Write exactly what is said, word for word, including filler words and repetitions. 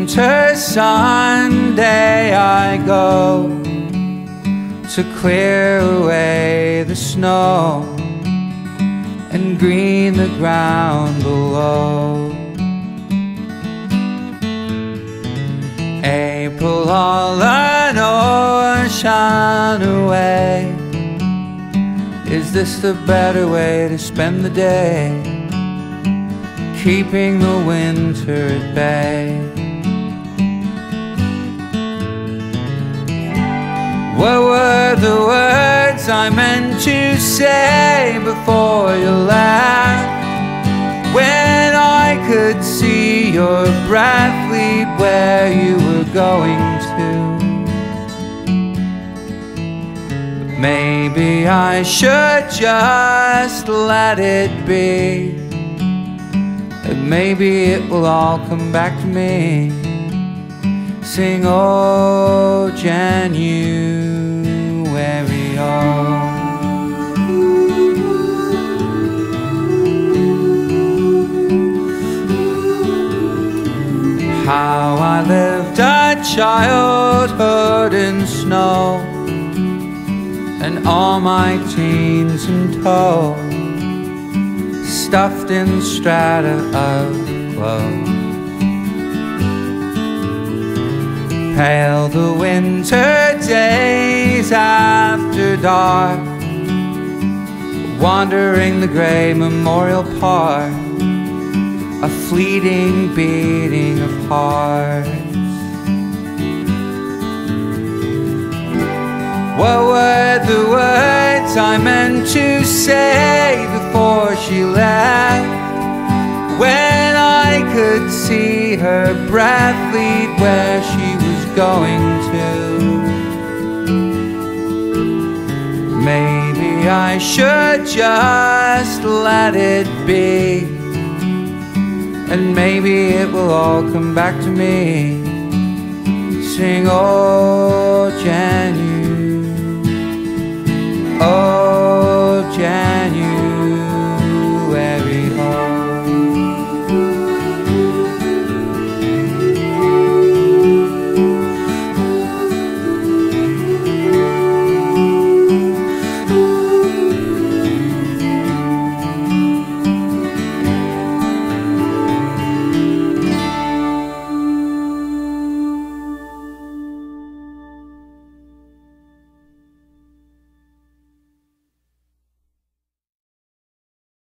winter Sunday I go to clear away the snow and green the ground below. April all an ocean away. Is this the better way to spend the day, keeping the winter at bay? What were the words I meant to say before you left, when I could see your breath lead where you were going to? But maybe I should just let it be, and maybe it will all come back to me. Sing, oh, January, oh. How I lived a childhood in snow, and all my teens in tow, stuffed in strata of clothes. Pale the winter days after dark, wandering the grey Memorial Park, a fleeting beating of hearts. What were the words I meant to say before she left, when I could see her breath lead where she was going to? Maybe I should just let it be, and maybe it will all come back to me. Sing, oh, January, oh, January.